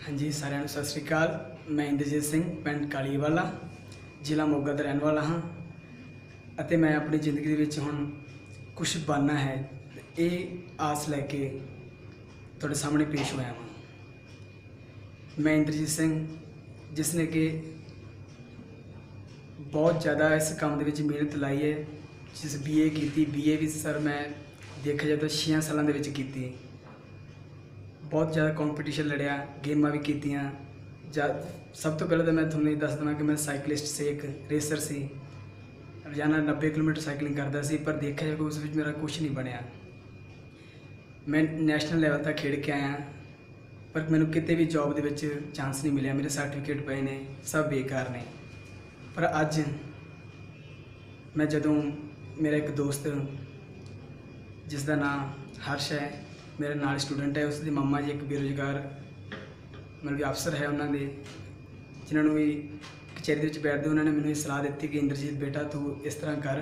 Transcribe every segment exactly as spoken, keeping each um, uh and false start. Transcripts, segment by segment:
हाँ जी, साਰਿਆਂ ਨੂੰ सत श्री अकाल। मैं इंद्रजीत सिंह पिंड कालीवाला ਜ਼ਿਲ੍ਹਾ ਮੋਗਾ ਦਾ ਰਹਿਣ ਵਾਲਾ ਹਾਂ ਅਤੇ मैं अपनी ज़िंदगी ਦੇ ਵਿੱਚ ਹੁਣ ਕੁਛ ਬਣਨਾ ਹੈ। ਇਹ ਆਸ ਲੈ ਕੇ ਤੁਹਾਡੇ ਸਾਹਮਣੇ ਪੇਸ਼ ਹੋਇਆ ਹਾਂ। मैं इंद्रजीत सिंह जिस ने कि बहुत ज़्यादा इस काम ਦੇ ਵਿੱਚ ਮਿਹਨਤ ਲਾਈ ਹੈ। जिस बी ए की बी ए भी सर मैं देखा जाए तो छे सालों के की बहुत ज़्यादा कंपटीशन लड़िया, गेमां भी कीतियां। जा सब तो पहले तो मैं थोड़ा दस देना कि मैं साइकिलिस्ट से एक रेसर सी रोजाना नब्बे किलोमीटर साइकिलिंग करता सी, पर देखा जाए उस मेरा कुछ नहीं बनया। मैं नैशनल लेवल तक खेड के आया, पर मैनू किते भी जॉब दे विच चांस नहीं मिले। मेरे सर्टिफिकेट पे ने सब बेकार ने। पर अज मैं जदों मेरा एक दोस्त जिसका नाम हर्ष है, मेरे नाल स्टूडेंट है, उसकी मामा जी एक बेरोजगार मतलब कि अफसर है उन्होंने जिन्होंने भी कचहरी के बैठते उन्होंने मैंने सलाह दी कि इंद्रजीत बेटा तू इस तरह कर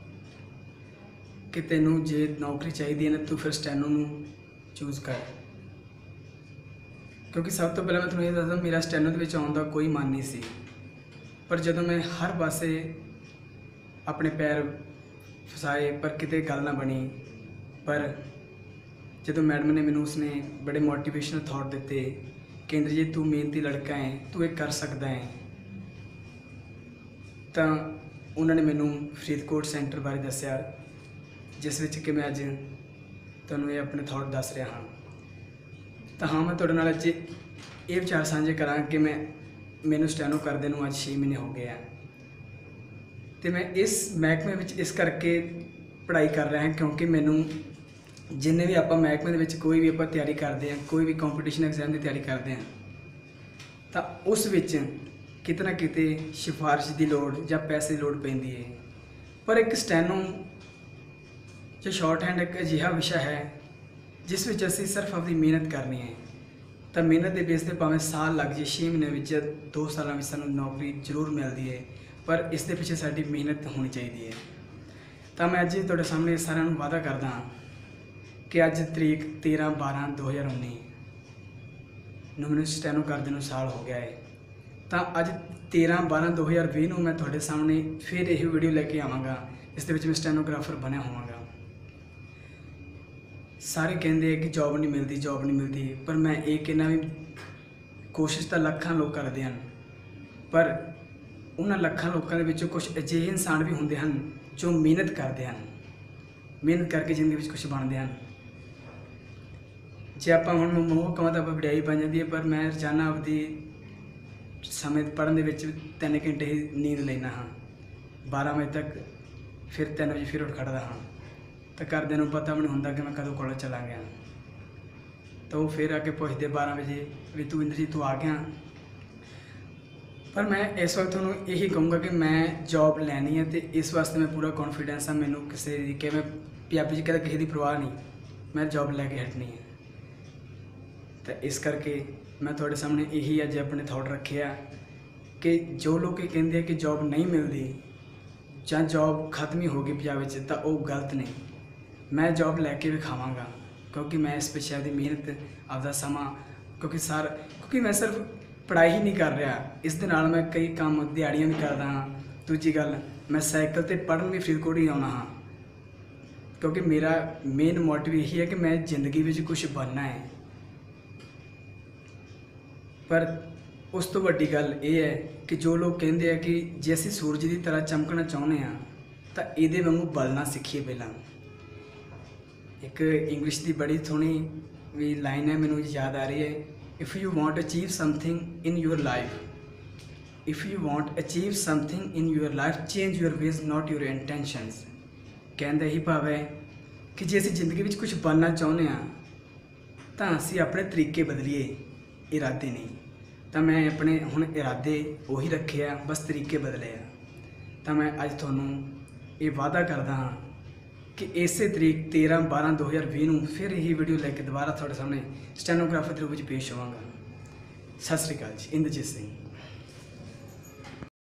कि तेनों जे नौकरी चाहिए ना तू फिर स्टैनो चूज़ कर। क्योंकि सब तो पहले मैं तुम्हें दसदा मेरा स्टैनो के आने का कोई मन नहीं सी, पर जदों मैं हर पासे अपने पैर फसाए पर किते गल ना बनी। पर जो मैडम ने मैनू उसने बड़े मोटिवेशनल थॉट दिते कि इंद्रजीत तू मेहनती लड़का है, तू एक कर सकता है। तो उन्होंने मैनू फरीदकोट सेंटर बारे दसिया, जिस विच कि मैं अज तुहानूं ये अपने थॉट दस रहा हाँ। तो हाँ, मैं तुहाडे नाल अज ये विचार साझे करा कि मैं मैनू स्टैनो करदे नूं अज छे महीने हो गए हैं। तो मैं इस महकमे विच इस करके पढ़ाई कर रहा है क्योंकि मैनू जिन्हें भी आप महकमे के कोई भी आप तैयारी करते हैं, कोई भी कंपटीशन एग्जाम की तैयारी करते हैं, तो उस विच किते ना किते सिफारिश की लोड़ या पैसे की लोड़ पैंदी है। पर एक स्टैनो जो शॉर्ट हैंड एक अजिहा विषय है जिस विच असीं सिर्फ अपनी मेहनत करनी है। तो मेहनत के बेस पर भावें साल लग जाए, छे महीने विच दो सालों में सानूं नौकरी जरूर मिलती है, पर इस दे पिछे साडी मेहनत होनी चाहिए है। तो मैं अज तुहाडे सामने सारिਆਂ ਨੂੰ वादा करदा हाँ कि अज तरीक तेरह बारह दो हज़ार उन्नी मैनू स्टैनो करदे नूं साल हो गया है। तो अज तेरह बारह दो हज़ार भी मैं तुहाडे सामने फिर यही वीडियो लैके आवांगा। इस दे विच मैं स्टैनोग्राफर बनया होवांगा। सारे कहंदे कि जॉब नहीं मिलती जॉब नहीं मिलती, पर मैं ये कहना भी कोशिश तो लखां लोग करते हैं, पर उन्हां लखां लोगों के विचों कुछ अजिहे इंसान भी होंदे हन जो मेहनत करते हैं, मेहनत करके जिंदगी में कुछ बनते हैं। जे आप हम मोह कमां तो आप वडियाई बन जाती है, पर मैं रोजाना आपकी समय पढ़ने के तीन घंटे ही नींद लेना हाँ, बारह बजे तक, फिर तीन बजे फिर उठ खड़दा हाँ। तो घरदियां नूं पता भी नहीं होंदा कि मैं कदों कॉलेज चला गया। तो वो फिर आके पुछदे बारह बजे भी तू इंद्रजीत तू आ गया। पर मैं इस वक्त थोनों यही कहूँगा कि मैं जॉब लैनी है, तो इस वास्ते मैं पूरा कॉन्फिडेंस हाँ। मैनू किसी कि मैं पंजाबी कहता किसी की परवाह नहीं, मैं जॉब लैके हटनी है। तो इस करके मैं थोड़े सामने यही अज अपने थॉट रखे आ कि जो लोग कहते हैं कि जॉब नहीं मिलती या जॉब खत्म ही होगी पंजाब में, तो वो गलत ने। मैं जॉब लैके भी खावांगा, क्योंकि मैं इस पिछे आपकी मेहनत आपका समा, क्योंकि सर क्योंकि मैं सिर्फ पढ़ाई ही नहीं कर रहा, इस दे नाल मैं कई काम दिहाड़ियां भी करदा हाँ। दूजी गल मैं साइकिल ते पढ़न भी फरीदकोट ही आउणा हाँ, क्योंकि मेरा मेन मोटिव यही है कि मैं जिंदगी में कुछ बनना है। पर उस तो वड्डी गल ये है कि जो लोग कहते हैं कि जे असीं सूरज की तरह चमकना चाहुंदे हाँ, तो ये वांगू बलना सीखिए। पहला एक इंग्लिश की बड़ी सोहनी भी लाइन है मैनू याद आ रही है, if you want achieve something in your life, if you want achieve something in your life change your ways not your intentions. कहने यही भाव है कि जे असीं जिंदगी में कुछ बनना चाहुंदे हाँ, तो असीं अपने तरीके बदलीए, इरादे नहीं। तो मैं अपने हुण इरादे उही रखे आ, बस तरीके बदले आ। तो मैं अज तुहानूं ये वादा करदा हाँ कि इस तरीक तेरह बारह दो हज़ार भी फिर यही वीडियो लैके दोबारा थोड़े सामने स्टैनोग्राफर के रूप में पेश होवांगा। सत श्री अकाल जी, इंद्रजीत सिंह।